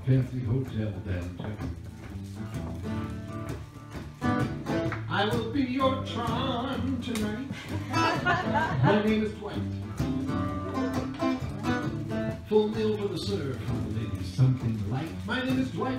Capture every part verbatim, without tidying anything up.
fancy hotel downtown. I will be your Tron tonight. My name is Dwight. Full meal for the serve, ladies, something light. My name is Dwight.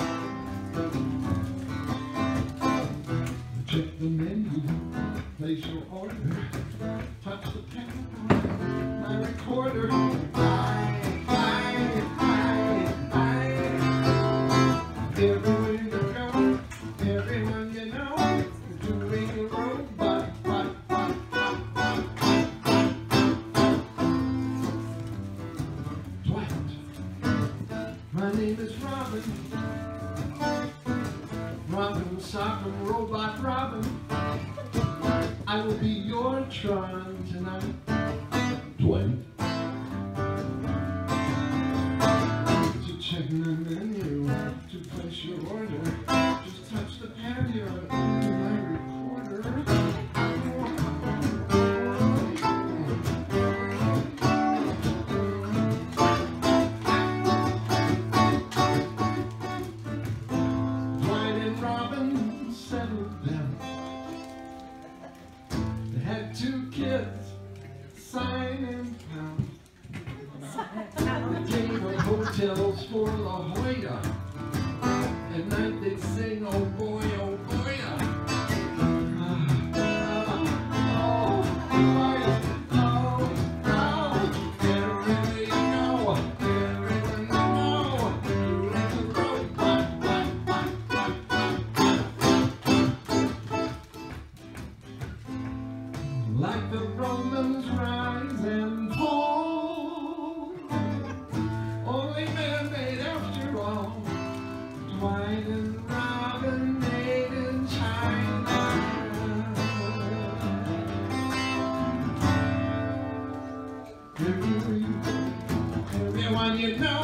Check the menu, place your order, touch the pen, my recorder. I, I, I, I. Everywhere you go, everyone you know, doing a robot, but, but, but, but, Dwight. My name is Robin. Robin, sock and robot Robin. I will be your Tron tonight. Dwight. To check the menu, to place your order, just touch the patio into my recorder. Dwight and Robin settled down. They had two kids, Sign and Pound. They came of hotels for La Jolla. At night they'd sing, oh boy, oh boy. Ah, ah, oh, boy, oh, oh. Everywhere you go, everywhere you go, you like a robot, but, but, but. Like the Romans rise and fall, only man-made after all. Dwight and Robin made in China. Everywhere you go, everyone you know.